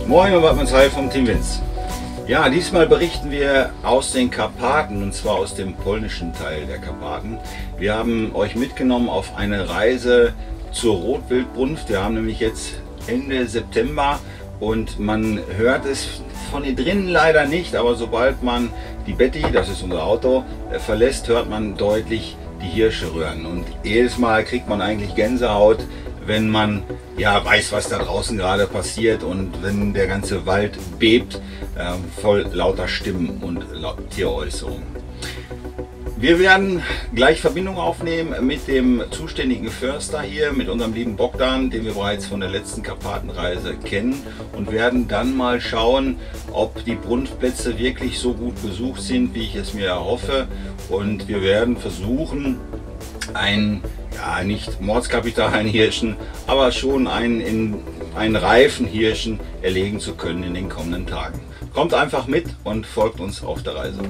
Moin und Wattmanns Heil vom Team Vince. Ja, diesmal berichten wir aus den Karpaten, und zwar aus dem polnischen Teil der Karpaten. Wir haben euch mitgenommen auf eine Reise zur Rotwildbrunft. Wir haben nämlich jetzt Ende September und man hört es von hier drinnen leider nicht, aber sobald man die Betty, das ist unser Auto, verlässt, hört man deutlich die Hirsche röhren. Und jedes Mal kriegt man eigentlich Gänsehaut, wenn man ja weiß, was da draußen gerade passiert und wenn der ganze Wald bebt, voll lauter Stimmen und Tieräußerungen. Wir werden gleich Verbindung aufnehmen mit dem zuständigen Förster hier, mit unserem lieben Bogdan, den wir bereits von der letzten Karpatenreise kennen, und werden dann mal schauen, ob die Brunftplätze wirklich so gut besucht sind, wie ich es mir erhoffe. Und wir werden versuchen, ja, nicht Mordskapitalhirschen, aber schon einen reifen Hirschen erlegen zu können in den kommenden Tagen. Kommt einfach mit und folgt uns auf der Reise.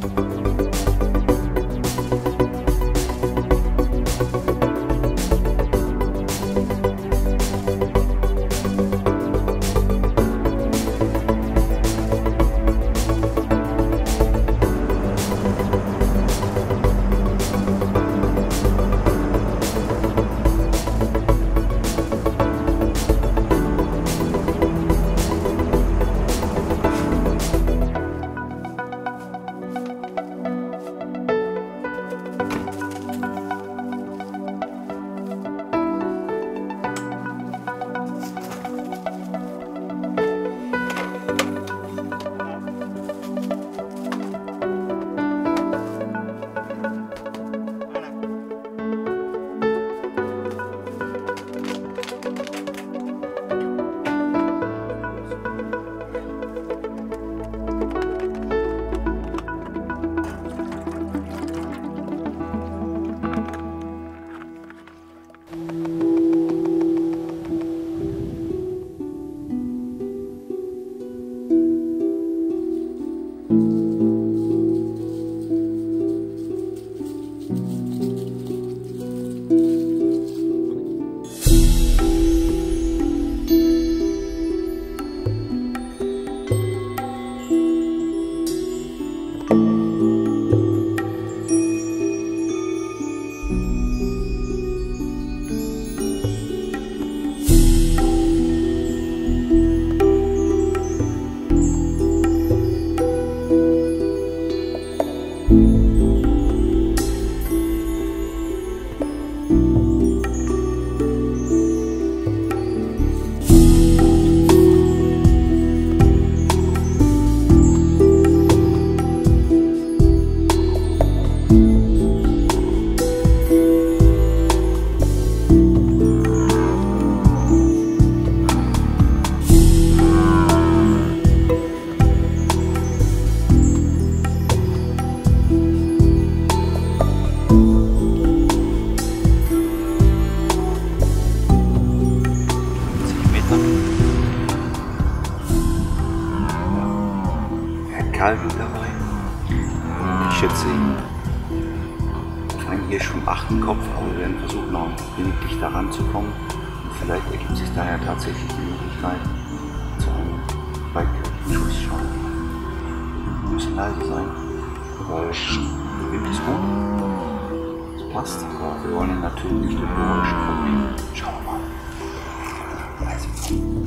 Kalben dabei. Ich schätze einen Hirsch vom 8. Kopf, aber wir werden versuchen, noch ein wenig dichter ranzukommen. Und vielleicht ergibt sich daher tatsächlich die Möglichkeit zu einem beidköpfigen Schuss schauen. Wir müssen leise sein, weil der Wind ist gut. Es passt, aber wir wollen ihn natürlich nicht durch Geräusche verlieren. Schauen wir mal. Leise sein.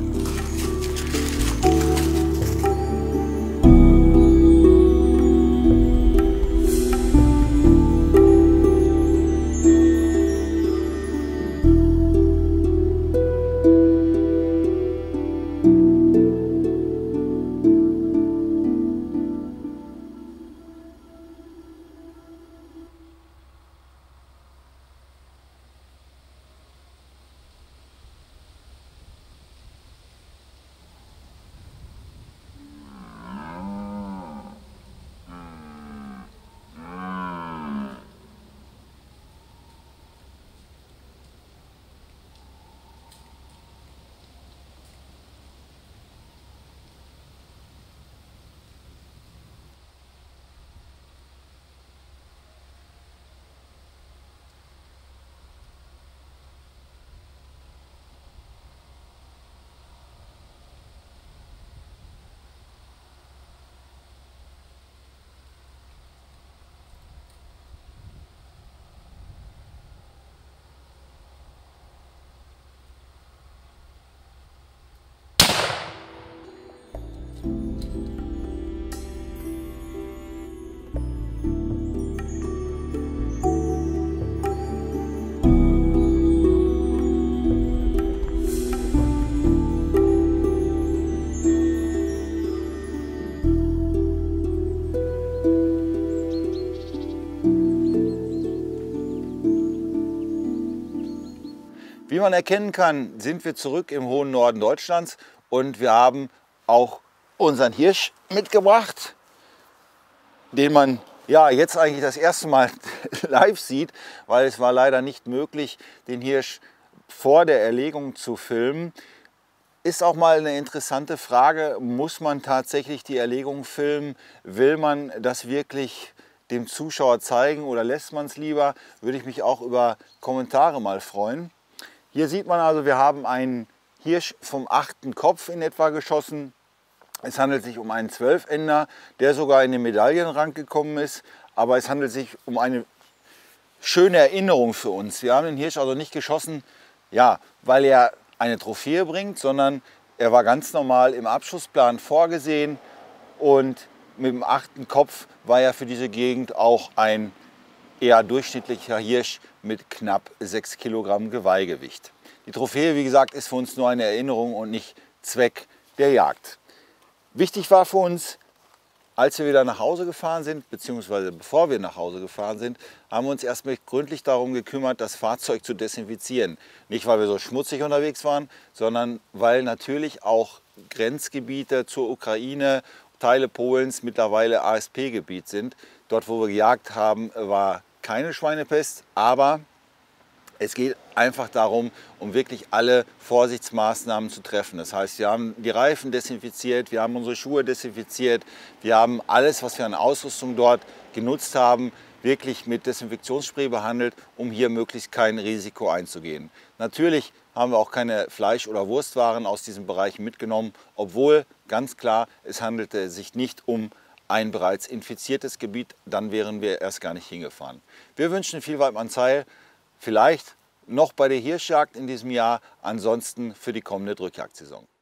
Wie man erkennen kann, sind wir zurück im hohen Norden Deutschlands und wir haben auch unseren Hirsch mitgebracht, den man ja jetzt eigentlich das erste Mal live sieht, weil es war leider nicht möglich, den Hirsch vor der Erlegung zu filmen. Ist auch mal eine interessante Frage, muss man tatsächlich die Erlegung filmen? Will man das wirklich dem Zuschauer zeigen oder lässt man es lieber? Würde ich mich auch über Kommentare mal freuen. Hier sieht man also, wir haben einen Hirsch vom 8. Kopf in etwa geschossen. Es handelt sich um einen 12-Ender, der sogar in den Medaillenrang gekommen ist. Aber es handelt sich um eine schöne Erinnerung für uns. Wir haben den Hirsch also nicht geschossen, ja, weil er eine Trophäe bringt, sondern er war ganz normal im Abschussplan vorgesehen und mit dem 8. Kopf war er für diese Gegend auch ein eher durchschnittlicher Hirsch mit knapp 6 Kilogramm Geweihgewicht. Die Trophäe, wie gesagt, ist für uns nur eine Erinnerung und nicht Zweck der Jagd. Wichtig war für uns, als wir wieder nach Hause gefahren sind, beziehungsweise bevor wir nach Hause gefahren sind, haben wir uns erstmal gründlich darum gekümmert, das Fahrzeug zu desinfizieren. Nicht, weil wir so schmutzig unterwegs waren, sondern weil natürlich auch Grenzgebiete zur Ukraine, Teile Polens mittlerweile ASP-Gebiet sind. Dort, wo wir gejagt haben, war keine Schweinepest, aber es geht einfach darum, um wirklich alle Vorsichtsmaßnahmen zu treffen. Das heißt, wir haben die Reifen desinfiziert, wir haben unsere Schuhe desinfiziert, wir haben alles, was wir an Ausrüstung dort genutzt haben, wirklich mit Desinfektionsspray behandelt, um hier möglichst kein Risiko einzugehen. Natürlich haben wir auch keine Fleisch- oder Wurstwaren aus diesem Bereich mitgenommen, obwohl ganz klar, es handelte sich nicht um ein bereits infiziertes Gebiet, dann wären wir erst gar nicht hingefahren. Wir wünschen viel Weidmanns Heil. Vielleicht noch bei der Hirschjagd in diesem Jahr, ansonsten für die kommende Drückjagdsaison.